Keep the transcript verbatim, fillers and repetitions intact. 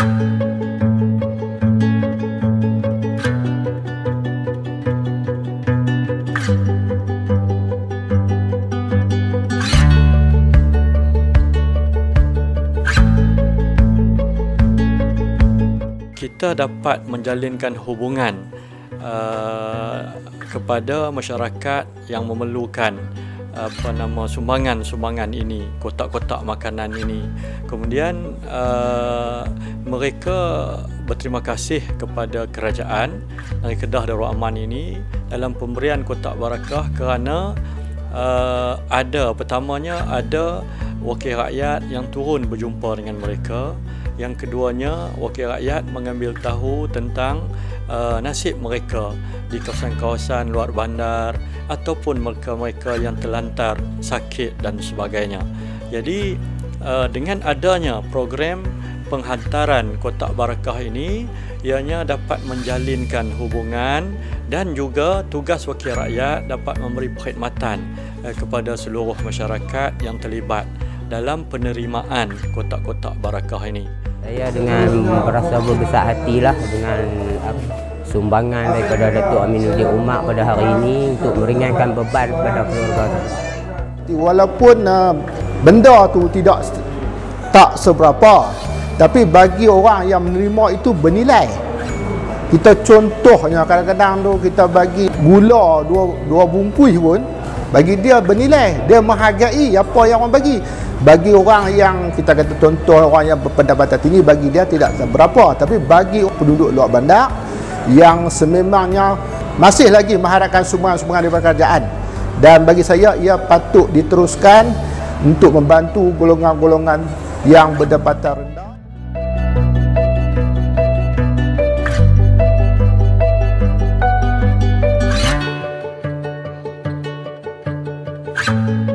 Kita dapat menjalinkan hubungan uh, kepada masyarakat yang memerlukan apa nama sumbangan-sumbangan ini, kotak-kotak makanan ini. Kemudian uh, mereka berterima kasih kepada kerajaan dari Kedah Darul Aman ini dalam pemberian kotak barakah kerana uh, ada pertamanya ada wakil rakyat yang turun berjumpa dengan mereka. Yang keduanya, wakil rakyat mengambil tahu tentang uh, nasib mereka di kawasan-kawasan luar bandar ataupun mereka-mereka yang terlantar, sakit dan sebagainya. Jadi uh, dengan adanya program penghantaran kotak barakah ini, ianya dapat menjalinkan hubungan dan juga tugas wakil rakyat dapat memberi perkhidmatan uh, kepada seluruh masyarakat yang terlibat dalam penerimaan kotak-kotak barakah ini. Saya dengan merasa berbesar hatilah dengan sumbangan daripada Datuk Aminuddin Umar pada hari ini untuk meringankan beban kepada keluarga saya. Walaupun uh, benda tu tidak tak seberapa, tapi bagi orang yang menerima itu bernilai. Kita contohnya kadang-kadang tu kita bagi gula dua, dua bungkus pun, bagi dia bernilai, dia menghargai apa yang orang bagi. Bagi orang yang kita kata contoh orang yang berpendapatan tinggi, bagi dia tidak seberapa, tapi bagi penduduk luar bandar yang sememangnya masih lagi mengharapkan sumbangan-sumbangan daripada kerajaan, dan bagi saya ia patut diteruskan untuk membantu golongan-golongan yang berdapatan rendah.